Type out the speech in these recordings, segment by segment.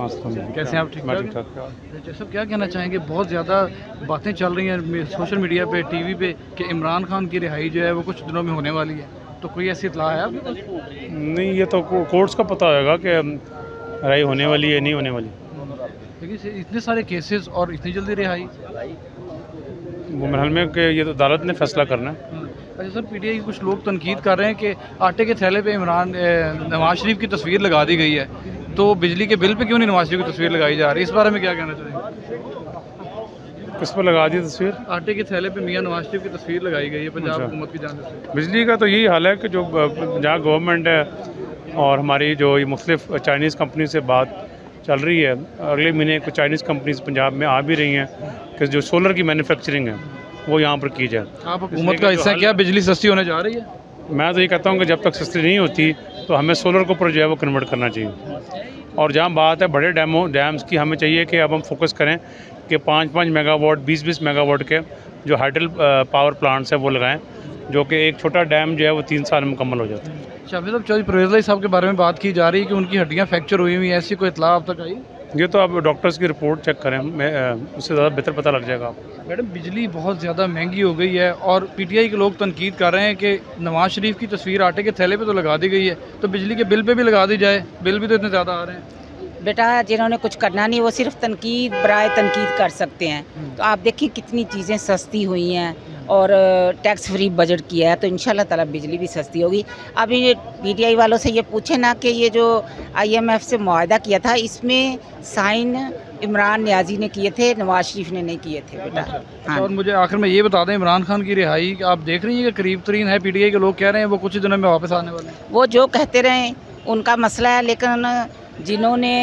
कैसे हैं आप? ठीक ठाक। जैसे क्या कहना चाहेंगे, बहुत ज़्यादा बातें चल रही हैं सोशल मीडिया पे, टीवी पे कि इमरान खान की रिहाई जो है वो कुछ दिनों में होने वाली है, तो कोई ऐसी इत्तला है आपके पास? नहीं, ये तो कोर्ट्स का पता होगा कि रिहाई होने वाली है नहीं होने वाली। लेकिन इतने सारे केसेस और इतनी जल्दी रिहाई, वो मेरे ख्याल में कि ये तो अदालत ने फैसला करना है। अच्छा सर, पीटीआई के कुछ लोग तनकीद कर रहे हैं कि आटे के थैले पे नवाज शरीफ की तस्वीर लगा दी गई है, तो बिजली के बिल पे क्यों नहीं नवाज शरीफ की तस्वीर लगाई जा रही है? इस बारे में क्या कहना चाहेंगे? किस पर लगा दी तस्वीर? आटे के थैले पे मियां नवाज शरीफ की तस्वीर लगाई गई है पंजाब हुकूमत की जानिब से। बिजली का तो यही हाल है कि जो जहाँ गवर्नमेंट है और हमारी जो ये मुख्तलिफ चाइनीज़ कंपनी से बात चल रही है, अगले महीने कुछ चाइनीज़ कंपनीज पंजाब में आ भी रही हैं कि जो सोलर की मैन्युफैक्चरिंग है वो यहाँ पर की जाए। आप हुकूमत का हिस्सा, क्या बिजली सस्ती होने जा रही है? मैं तो ये कहता हूँ कि जब तक सस्ती नहीं होती तो हमें सोलर को ऊपर जो है वो कन्वर्ट करना चाहिए। और जहाँ बात है बड़े डैम्स की, हमें चाहिए कि अब हम फोकस करें कि 5-5 मेगावाट 20-20 मेगावाट के जो हाइडल पावर प्लांट्स है वो लगाएं, जो कि एक छोटा डैम जो है वो 3 साल में मुकम्मल हो जाता है। शामिद चौधरी परवेज़ साहब के बारे में बात की जा रही है कि उनकी हड्डियाँ फ्रैक्चर हुई हुई, ऐसी कोई इत्तला अब तक आई? ये तो आप डॉक्टर्स की रिपोर्ट चेक करें, उससे ज़्यादा बेहतर पता लग जाएगा आपको। मैडम, बिजली बहुत ज़्यादा महंगी हो गई है और पीटीआई के लोग तनकीद कर रहे हैं कि नवाज शरीफ की तस्वीर आटे के थैले पे तो लगा दी गई है, तो बिजली के बिल पे भी लगा दी जाए, बिल भी तो इतने ज़्यादा आ रहे हैं। बेटा, जिन्होंने कुछ करना नहीं वो सिर्फ तनकीद बराए तनकीद कर सकते हैं। तो आप देखिए कितनी चीज़ें सस्ती हुई हैं और टैक्स फ्री बजट किया है, तो इंशाल्लाह ताला बिजली भी सस्ती होगी। अभी पीटीआई वालों से ये पूछे ना कि ये जो IMF से मुआहदा किया था, इसमें साइन इमरान नियाजी ने किए थे, नवाज शरीफ ने नहीं किए थे बेटा। हाँ। और मुझे आखिर में ये बता दें, इमरान खान की रिहाई आप देख रही हैं कि करीब तरीन है, पीटीआई के लोग कह रहे हैं वो कुछ ही दिनों में वापस आने वाले हैं। वो जो कहते रहें उनका मसला है, लेकिन जिन्होंने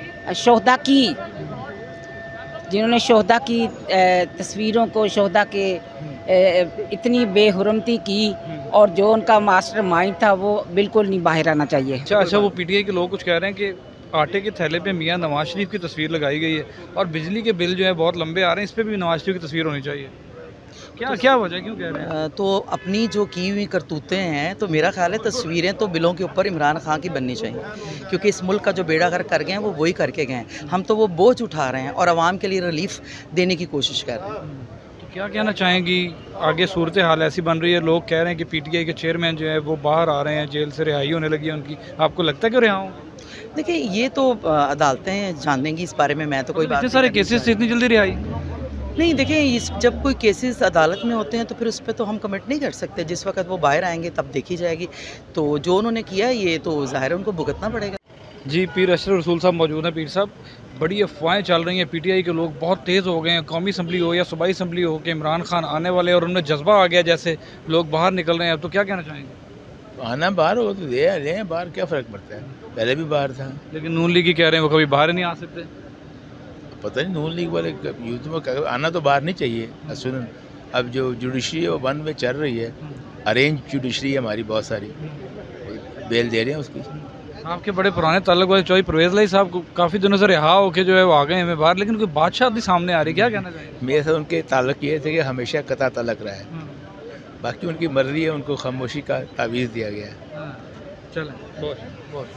शोहदा की तस्वीरों को शोहदा के इतनी बेहुरमती की और जो उनका मास्टर माइंड था वो बिल्कुल नहीं बाहर आना चाहिए। अच्छा, वो पीटीआई के लोग कुछ कह रहे हैं कि आटे के थैले पे मियां नवाज शरीफ की तस्वीर लगाई गई है और बिजली के बिल जो है बहुत लंबे आ रहे हैं, इस पर भी नवाज शरीफ की तस्वीर होनी चाहिए। क्या वजह, क्यों कह रहे हैं? तो अपनी जो की हुई करतूतें हैं, तो मेरा ख्याल है तस्वीरें तो बिलों के ऊपर इमरान खान की बननी चाहिए, क्योंकि इस मुल्क का जो बेड़ा गर्क कर गए हैं वो वही करके गए हैं। हम तो वो बोझ उठा रहे हैं और आवाम के लिए रिलीफ देने की कोशिश कर रहे हैं। तो क्या कहना चाहेंगी, आगे सूरत हाल ऐसी बन रही है, लोग कह रहे हैं कि पीटीआई के चेयरमैन जो है वो बाहर आ रहे हैं, जेल से रिहाई होने लगी है उनकी, आपको लगता है कि रिहा हों? देखिए, ये तो अदालतें जान देंगी इस बारे में, मैं तो कोई बात इतने सारे केसेस इतनी जल्दी रिहाई नहीं। देखिए, जब कोई केसेस अदालत में होते हैं तो फिर उस पर तो हम कमेंट नहीं कर सकते। जिस वक्त वो बाहर आएंगे तब देखी जाएगी। तो जो उन्होंने किया ये तो ज़ाहिर है उनको भुगतना पड़ेगा। जी, पीर अशरफ रसूल साहब मौजूद हैं। पीर साहब, बड़ी अफवाहें चल रही हैं, पीटीआई के लोग बहुत तेज़ हो गए हैं, कौमी असम्बली हो या सूबाई असम्बली हो, कि इमरान खान आने वाले और उनमें जज्बा आ गया, जैसे लोग बाहर निकल रहे हैं। अब तो क्या कहना चाहेंगे? आना बाहर हो तो दे बाहर, क्या फ़र्क पड़ता है, पहले भी बाहर था। लेकिन नून लीग ही कह रहे हैं वो कभी बाहर ही नहीं आ सकते। पता नहीं, नून लीग वाले यूथ में आना तो बाहर नहीं चाहिए। सुन, अब जो जुडिशरी है वो बंद में चल रही है, अरेंज जुडिशरी है हमारी, बहुत सारी बेल दे रहे हैं उसकी। आपके बड़े पुराने ताल्लुक वाले चौधरी परवेज़ साहब को काफ़ी दिनों से रिहा होकर जो है वो आ गए हैं बाहर, लेकिन कोई बादशाह सामने आ रही, क्या कहना चाहिए? मेरे साथ उनके ताल्लुक ये थे कि हमेशा कता तलक रहा है, बाकी उनकी मर्जी है, उनको खामोशी का तावीज़ दिया गया है। चलें, बहुत